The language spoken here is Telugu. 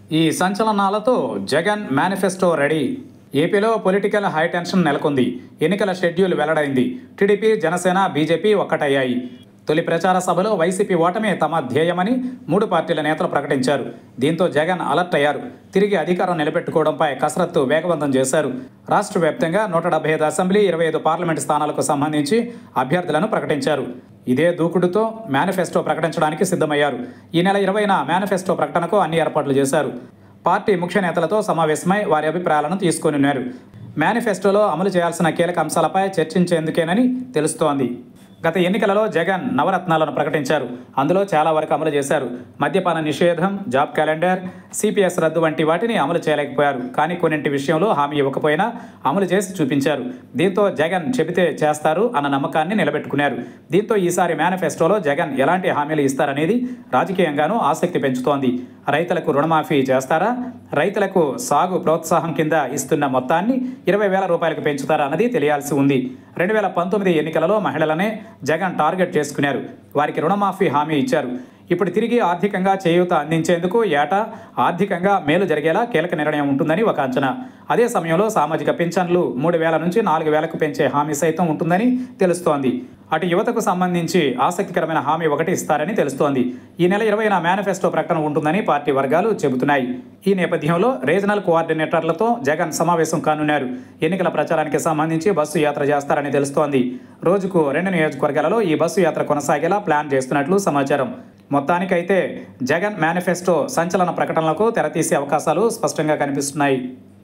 ఈ సంచలనాలతో జగన్ మేనిఫెస్టో రెడీ. ఏపీలో పొలిటికల్ హైటెన్షన్ నెలకొంది. ఎన్నికల షెడ్యూల్ వెల్లడైంది. టీడీపీ, జనసేన, బీజేపీ ఒక్కటయ్యాయి. తొలి ప్రచార సభలో వైసీపీ ఓటమే తమ ధ్యేయమని 3 పార్టీల నేతలు ప్రకటించారు. దీంతో జగన్ అలర్ట్ అయ్యారు. తిరిగి అధికారం నిలబెట్టుకోవడంపై కసరత్తు వేగవంతం చేశారు. రాష్ట్ర వ్యాప్తంగా 175 అసెంబ్లీ, 25 పార్లమెంటు స్థానాలకు సంబంధించి అభ్యర్థులను ప్రకటించారు. ఇదే దూకుడుతో మేనిఫెస్టో ప్రకటించడానికి సిద్ధమయ్యారు. ఈ నెల 20న మేనిఫెస్టో ప్రకటనకు అన్ని ఏర్పాట్లు చేశారు. పార్టీ ముఖ్య నేతలతో సమావేశమై వారి అభిప్రాయాలను తీసుకొనిన్నారు. మేనిఫెస్టోలో అమలు చేయాల్సిన కీలక అంశాలపై చర్చించేందుకేనని తెలుస్తోంది. గత ఎన్నికలలో జగన్ నవరత్నాలను ప్రకటించారు. అందులో చాలా వరకు అమలు చేశారు. మద్యపాన నిషేధం, జాబ్ క్యాలెండర్, సిపిఎస్ రద్దు వంటి వాటిని అమలు చేయలేకపోయారు. కానీ కొన్నింటి విషయంలో హామీ ఇవ్వకపోయినా అమలు చేసి చూపించారు. దీంతో జగన్ చెబితే చేస్తారు అన్న నమ్మకాన్ని నిలబెట్టుకున్నారు. దీంతో ఈసారి మేనిఫెస్టోలో జగన్ ఎలాంటి హామీలు ఇస్తారనేది రాజకీయంగానూ ఆసక్తి పెంచుతోంది. రైతులకు రుణమాఫీ చేస్తారా? రైతులకు సాగు ప్రోత్సాహం కింద ఇస్తున్న మొత్తాన్ని 20,000 రూపాయలకు పెంచుతారా అన్నది తెలియాల్సి ఉంది. 2019 ఎన్నికలలో మహిళలనే జగన్ టార్గెట్ చేసుకున్నారు. వారికి రుణమాఫీ హామీ ఇచ్చారు. ఇప్పుడు తిరిగి ఆర్థికంగా చేయూత అందించేందుకు ఏటా ఆర్థికంగా మేలు జరిగేలా కీలక నిర్ణయం ఉంటుందని ఒక అంచనా. అదే సమయంలో సామాజిక పింఛన్లు 3,000 నుంచి 4,000కు పెంచే హామీ సైతం ఉంటుందని తెలుస్తోంది. అటు యువతకు సంబంధించి ఆసక్తికరమైన హామీ ఒకటి ఇస్తారని తెలుస్తోంది. ఈ నెల 20న మేనిఫెస్టో ప్రకటన ఉంటుందని పార్టీ వర్గాలు చెబుతున్నాయి. ఈ నేపథ్యంలో రీజనల్ కోఆర్డినేటర్లతో జగన్ సమావేశం కానున్నారు. ఎన్నికల ప్రచారానికి సంబంధించి బస్సు యాత్ర చేస్తారని తెలుస్తోంది. రోజుకు 2 నియోజకవర్గాలలో ఈ బస్సు యాత్ర కొనసాగేలా ప్లాన్ చేస్తున్నట్లు సమాచారం. మొత్తానికైతే జగన్ మేనిఫెస్టో సంచలన ప్రకటనలకు తెరతీసే అవకాశాలు స్పష్టంగా కనిపిస్తున్నాయి.